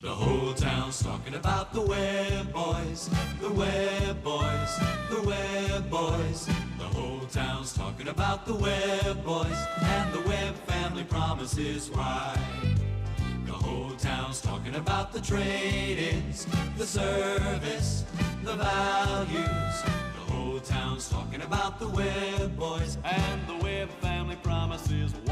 The whole town's talking about the Webb Boys, the Webb Boys, the Webb Boys. The whole town's talking about the Webb Boys, and the Webb family promises why. The whole town's talking about the trade-ins, the service, the values. The whole town's talking about the Webb Boys, and the Webb family promises why.